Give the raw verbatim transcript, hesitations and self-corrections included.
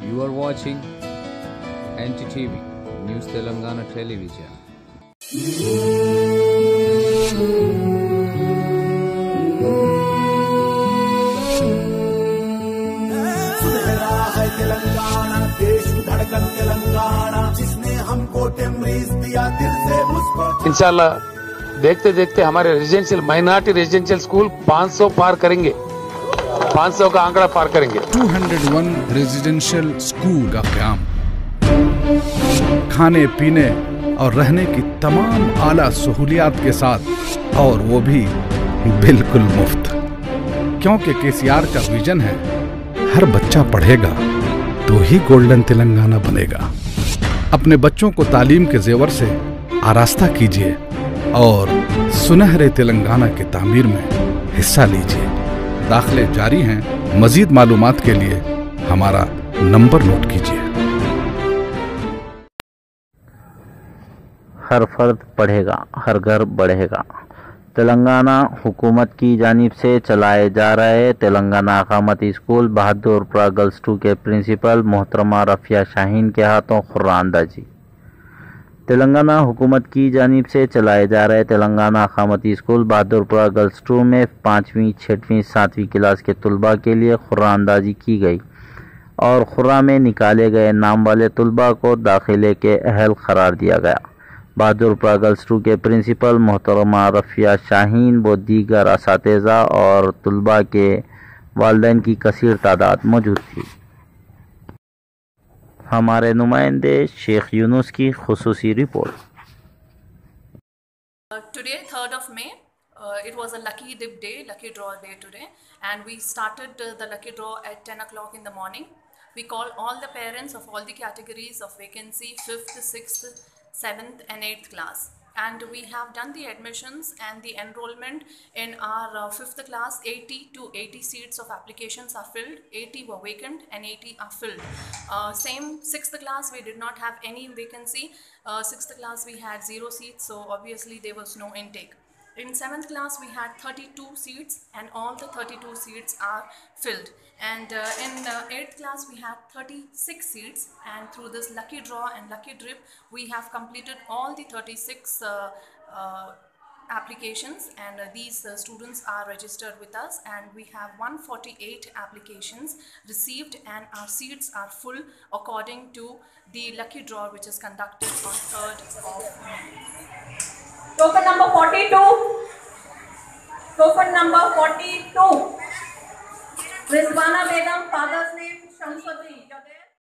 You are watching N T T V, News Telangana Television. सुनहरा है तेलंगाना, देश की धड़कन तेलंगाना, जिसने हमको टेमरीज दिया दिल से मुझको। इंशाल्लाह देखते देखते हमारे रेजिडेंशियल माइनॉरिटी रेजिडेंशियल स्कूल पाँच सौ पार करेंगे, पाँच सौ का आंकड़ा पार करेंगे। दो सौ एक रेजिडेंशियल स्कूल का क़याम, खाने पीने और रहने की तमाम आला सहूलियात के साथ, और वो भी बिल्कुल मुफ्त, क्योंकि केसीआर का विजन है हर बच्चा पढ़ेगा तो ही गोल्डन तेलंगाना बनेगा। अपने बच्चों को तालीम के जेवर से आरास्ता कीजिए और सुनहरे तेलंगाना की तामीर में हिस्सा लीजिए। दाखिले जारी हैं, मजीद मालूमात के लिए हमारा नंबर नोट कीजिए। हर फर्द पढ़ेगा, हर घर बढ़ेगा। तेलंगाना हुकूमत की जानिब से चलाए जा रहे तेलंगाना अकामती स्कूल बहादुरपुरा गर्ल्स टू के प्रिंसिपल मोहतरमा रफिया शाहीन के हाथों खुर्रानंदाजी। तेलंगाना हुकूमत की जानिब से चलाए जा रहे तेलंगाना अकामती स्कूल बहादुरपुरा गर्ल्स टू में पाँचवीं छठवीं सातवीं क्लास के तलबा के लिए खुर्रानंदाजी की गई और खुर्रा में निकाले गए नाम वाले तलबा को दाखिले के अहल करार दिया गया। बहादुरपुरा गर्ल्स टू के प्रिंसिपल मोहतरमा रफिया शाहीन व दीगर असातिज़ा और तलबा के वालिदैन की कसीर तादाद मौजूद थी। हमारे नुमाइंदे शेख यूनुस की खुसूसी report. Today, third of May, uh, it was a lucky dip day, lucky draw day today, and we started uh, the lucky draw at ten o'clock in the morning. We called all the parents of all the categories of vacancy, fifth, sixth, seventh and eighth class. And we have done the admissions and the enrollment in our uh, fifth class. eighty to eighty seats of applications are filled, eighty were vacant and eighty are filled. Uh, same sixth class, we did not have any vacancy. Uh, sixth class we had zero seats, so obviously there was no intake. In seventh class we had thirty-two seats and all the thirty-two seats are filled. And uh, in uh, eighth class we had thirty-six seats, and through this lucky draw and lucky drip we have completed all the thirty-six uh, uh, applications, and uh, these uh, students are registered with us, and we have one hundred forty-eight applications received and our seats are full according to the lucky draw which is conducted on third of May. Token number forty-two. Token number forty-two. Rizwana Begum, father's name Shamsuddin.